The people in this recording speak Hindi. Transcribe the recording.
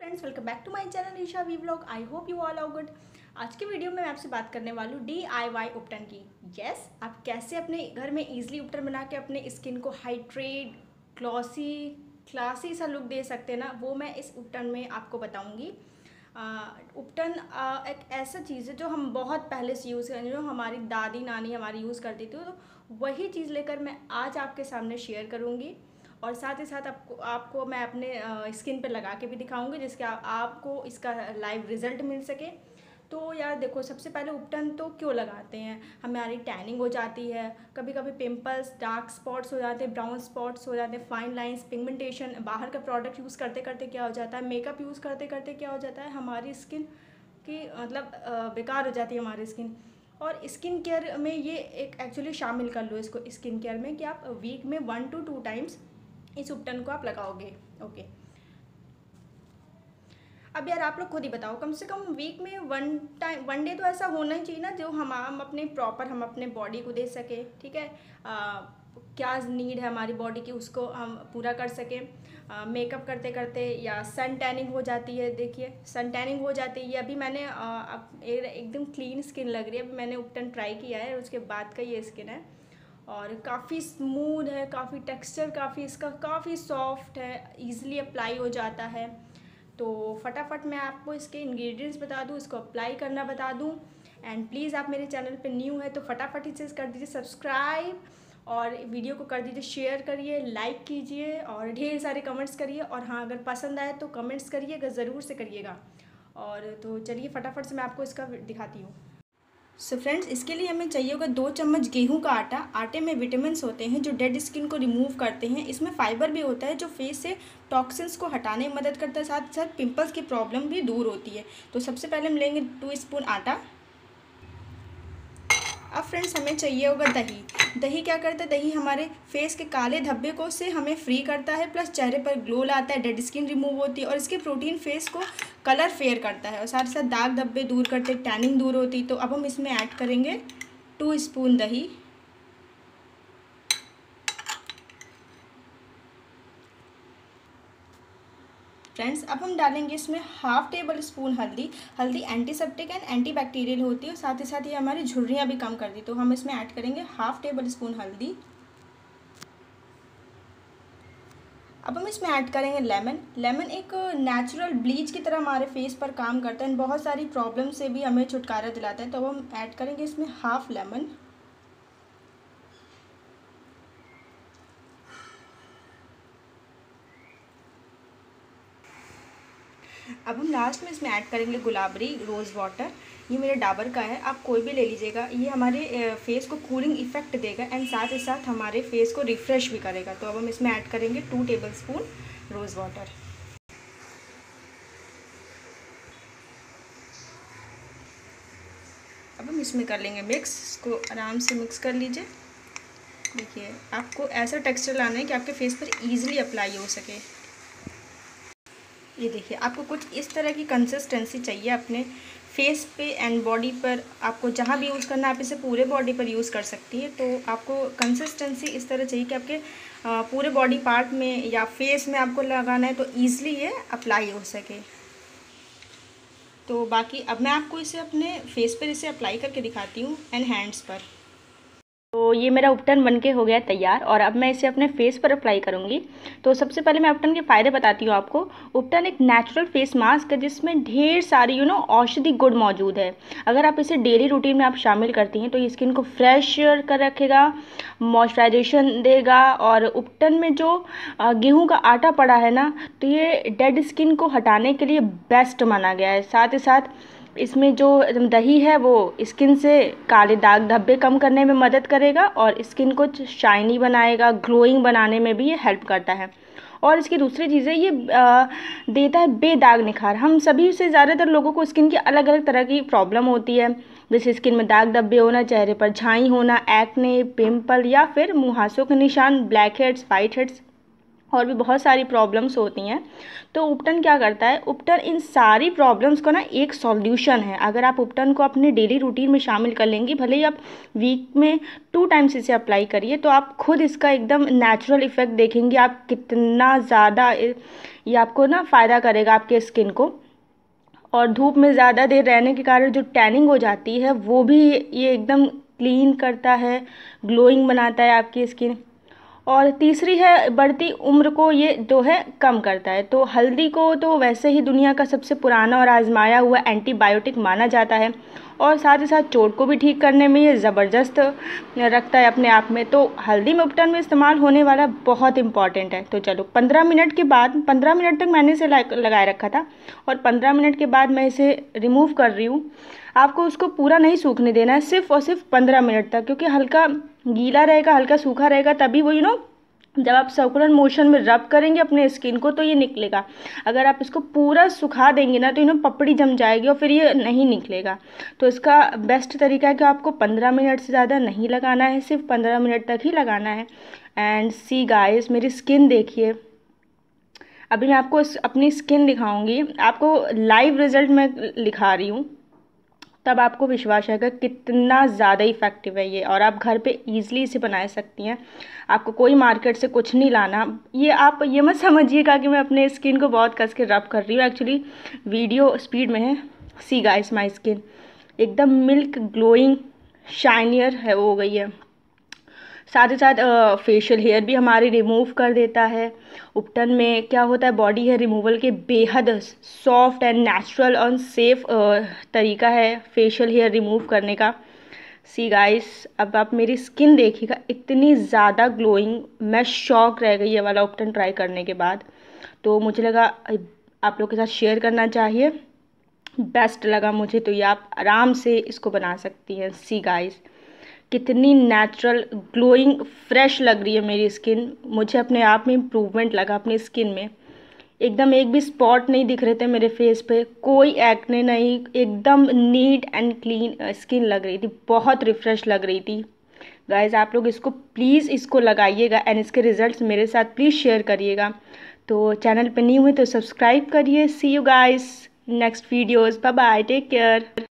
Friends, welcome back to my channel Isha V vlog. I hope you all are good. आज के वीडियो में मैं आपसे बात करने वाली हूँ DIY उपटन की। यस, आप कैसे अपने घर में इजीली उपटन बना के अपने स्किन को हाइड्रेट, ग्लॉसी, क्लासी सा लुक दे सकते हैं ना, वो मैं इस उपटन में आपको बताऊँगी। उपटन एक ऐसा चीज़ है जो हम बहुत पहले से यूज़ करें, जो हमारी दादी नानी हमारी यूज़ करती थी, तो वही चीज़ लेकर मैं आज आपके सामने शेयर करूँगी। और साथ ही साथ आपको मैं अपने स्किन पे लगा के भी दिखाऊंगी, जिसके आपको इसका लाइव रिजल्ट मिल सके। तो यार देखो, सबसे पहले उपटन तो क्यों लगाते हैं? हमारी टैनिंग हो जाती है, कभी कभी पिंपल्स, डार्क स्पॉट्स हो जाते हैं, ब्राउन स्पॉट्स हो जाते हैं, फाइन लाइंस, पिगमेंटेशन। बाहर का प्रोडक्ट यूज़ करते करते क्या हो जाता है, मेकअप यूज़ करते करते क्या हो जाता है, हमारी स्किन की मतलब बेकार हो जाती है हमारी स्किन। और स्किन केयर में ये एक एक्चुअली शामिल कर लो इसको स्किन केयर में, कि आप वीक में 1 to 2 टाइम्स इस उपटन को आप लगाओगे। ओके, अब यार आप लोग खुद ही बताओ, कम से कम वीक में 1 डे तो ऐसा होना ही चाहिए ना, जो हम अपने प्रॉपर हम अपने बॉडी को दे सके। ठीक है, क्या नीड है हमारी बॉडी की, उसको हम पूरा कर सकें। मेकअप करते करते या सन टैनिंग हो जाती है, देखिए सन टैनिंग हो जाती है। ये अभी मैंने एकदम क्लीन स्किन लग रही है, अभी मैंने उपटन ट्राई किया है, उसके बाद का ये स्किन है और काफ़ी स्मूथ है, काफ़ी टेक्सचर काफ़ी इसका काफ़ी सॉफ्ट है, इजीली अप्लाई हो जाता है। तो फटाफट मैं आपको इसके इंग्रेडिएंट्स बता दूँ, इसको अप्लाई करना बता दूँ। एंड प्लीज़ आप मेरे चैनल पे न्यू है तो फटाफट इसे कर दीजिए सब्सक्राइब, और वीडियो को कर दीजिए शेयर करिए, लाइक कीजिए और ढेर सारे कमेंट्स करिए। और हाँ, अगर पसंद आए तो कमेंट्स करिएगा, ज़रूर से करिएगा। और तो चलिए फटाफट से मैं आपको इसका दिखाती हूँ। सो फ्रेंड्स, इसके लिए हमें चाहिए होगा 2 चम्मच गेहूं का आटा। आटे में विटामिन्स होते हैं जो डेड स्किन को रिमूव करते हैं। इसमें फाइबर भी होता है जो फेस से टॉक्सिन्स को हटाने में मदद करता है, साथ साथ पिंपल्स की प्रॉब्लम भी दूर होती है। तो सबसे पहले हम लेंगे 2 स्पून आटा। अब फ्रेंड्स, हमें चाहिए होगा दही। दही क्या करता है, दही हमारे फेस के काले धब्बे को से हमें फ्री करता है, प्लस चेहरे पर ग्लो लाता है, डेड स्किन रिमूव होती है, और इसके प्रोटीन फेस को कलर फेयर करता है और साथ साथ दाग धब्बे दूर करते, टैनिंग दूर होती। तो अब हम इसमें ऐड करेंगे 2 स्पून दही। फ्रेंड्स, अब हम डालेंगे इसमें हाफ टेबल स्पून हल्दी। हल्दी एंटीसेप्टिक एंड एंटीबैक्टीरियल होती है और साथ ही साथ ये हमारी झुर्रियाँ भी कम कर दी। तो हम इसमें ऐड करेंगे हाफ टेबल स्पून हल्दी। अब हम इसमें ऐड करेंगे लेमन। लेमन एक नेचुरल ब्लीच की तरह हमारे फेस पर काम करता है, बहुत सारी प्रॉब्लम से भी हमें छुटकारा दिलाता है। तो अब हम ऐड करेंगे इसमें हाफ लेमन। अब हम लास्ट में इसमें ऐड करेंगे गुलाबरी रोज़ वाटर। ये मेरे डाबर का है, आप कोई भी ले लीजिएगा। ये हमारे फेस को कूलिंग इफेक्ट देगा एंड साथ ही साथ हमारे फेस को रिफ़्रेश भी करेगा। तो अब हम इसमें ऐड करेंगे 2 टेबल स्पून रोज़ वाटर। अब हम इसमें कर लेंगे मिक्स। इसको आराम से मिक्स कर लीजिए। देखिए, आपको ऐसा टेक्सचर लाना है कि आपके फेस पर ईजिली अप्लाई हो सके। ये देखिए, आपको कुछ इस तरह की कंसिस्टेंसी चाहिए अपने फेस पे एंड बॉडी पर। आपको जहाँ भी यूज़ करना है, आप इसे पूरे बॉडी पर यूज़ कर सकती है। तो आपको कंसिस्टेंसी इस तरह चाहिए कि आपके पूरे बॉडी पार्ट में या फेस में आपको लगाना है, तो ईज़िली ये अप्लाई हो सके। तो बाकी अब मैं आपको इसे अपने फेस पर इसे अप्लाई करके दिखाती हूँ एंड हैंड्स पर। तो ये मेरा उपटन बनके हो गया तैयार और अब मैं इसे अपने फेस पर अप्लाई करूँगी। तो सबसे पहले मैं उपटन के फ़ायदे बताती हूँ आपको। उपटन एक नेचुरल फेस मास्क है जिसमें ढेर सारी औषधि गुण मौजूद है। अगर आप इसे डेली रूटीन में आप शामिल करती हैं तो ये स्किन को फ्रेश कर रखेगा, मॉइस्चराइजेशन देगा। और उपटन में जो गेहूँ का आटा पड़ा है ना, तो ये डेड स्किन को हटाने के लिए बेस्ट माना गया है। साथ ही साथ इसमें जो दही है वो स्किन से काले दाग धब्बे कम करने में मदद करेगा और स्किन को शाइनी बनाएगा, ग्लोइंग बनाने में भी ये हेल्प करता है। और इसकी दूसरी चीज़ है, ये देता है बेदाग निखार। हम सभी से ज़्यादातर लोगों को स्किन की अलग अलग तरह की प्रॉब्लम होती है, जैसे स्किन में दाग धब्बे होना, चेहरे पर झाई होना, एक्ने, पिंपल या फिर मुहासों के निशान, ब्लैक हेड्स, वाइट हेड्स। और भी बहुत सारी प्रॉब्लम्स होती हैं। तो उपटन क्या करता है, उपटन इन सारी प्रॉब्लम्स का ना एक सॉल्यूशन है। अगर आप उपटन को अपने डेली रूटीन में शामिल कर लेंगे, भले ही आप वीक में 2 टाइम्स इसे अप्लाई करिए, तो आप खुद इसका एकदम नेचुरल इफ़ेक्ट देखेंगे। आप कितना ज़्यादा ये आपको ना फ़ायदा करेगा आपके स्किन को। और धूप में ज़्यादा देर रहने के कारण जो टैनिंग हो जाती है वो भी ये एकदम क्लीन करता है, ग्लोइंग बनाता है आपकी स्किन। और तीसरी है, बढ़ती उम्र को ये जो है कम करता है। तो हल्दी को तो वैसे ही दुनिया का सबसे पुराना और आजमाया हुआ एंटीबायोटिक माना जाता है, और साथ ही साथ चोट को भी ठीक करने में ये ज़बरदस्त रखता है अपने आप में। तो हल्दी में उपटन में इस्तेमाल होने वाला बहुत इंपॉर्टेंट है। तो चलो 15 मिनट के बाद, 15 मिनट तक मैंने इसे लगाए रखा था, और 15 मिनट के बाद मैं इसे रिमूव कर रही हूँ। आपको उसको पूरा नहीं सूखने देना है, सिर्फ और सिर्फ 15 मिनट तक, क्योंकि हल्का गीला रहेगा, हल्का सूखा रहेगा, तभी वो जब आप सर्कुलर मोशन में रब करेंगे अपने स्किन को तो ये निकलेगा। अगर आप इसको पूरा सुखा देंगे ना तो पपड़ी जम जाएगी और फिर ये नहीं निकलेगा। तो इसका बेस्ट तरीका है कि आपको 15 मिनट से ज़्यादा नहीं लगाना है, सिर्फ 15 मिनट तक ही लगाना है। एंड सी गाइस, मेरी स्किन देखिए। अभी मैं आपको अपनी स्किन दिखाऊंगी, आपको लाइव रिजल्ट मैं दिखा रही हूँ, तब आपको विश्वास आएगा कितना ज़्यादा इफ़ेक्टिव है ये। और आप घर पे ईजिली इसे बना सकती हैं, आपको कोई मार्केट से कुछ नहीं लाना। ये आप ये मत समझिएगा कि मैं अपने स्किन को बहुत कस के रब कर रही हूँ, एक्चुअली वीडियो स्पीड में है। सी गाइस, माय स्किन एकदम मिल्क ग्लोइंग शाइनियर है हो गई है। साथ ही साथ फेशियल हेयर भी हमारी रिमूव कर देता है। उपटन में क्या होता है, बॉडी हेयर रिमूवल के बेहद सॉफ्ट एंड नेचुरल और सेफ तरीका है फेशियल हेयर रिमूव करने का। सी गाइस, अब आप मेरी स्किन देखिएगा, इतनी ज़्यादा ग्लोइंग, मैं शॉक रह गई ये वाला उपटन ट्राई करने के बाद। तो मुझे लगा आप लोग के साथ शेयर करना चाहिए, बेस्ट लगा मुझे। तो ये आप आराम से इसको बना सकती हैं। सी गाइस, कितनी नेचुरल ग्लोइंग फ्रेश लग रही है मेरी स्किन। मुझे अपने आप में इम्प्रूवमेंट लगा अपनी स्किन में, एकदम एक भी स्पॉट नहीं दिख रहे थे मेरे फेस पे, कोई एक्ने नहीं, एकदम नीट एंड क्लीन स्किन लग रही थी, बहुत रिफ्रेश लग रही थी। गाइज आप लोग इसको प्लीज़ इसको लगाइएगा एंड इसके रिजल्ट्स मेरे साथ प्लीज़ शेयर करिएगा। तो चैनल पे न्यू हुए तो सब्सक्राइब करिए। See you guys next videos, bye bye, take care.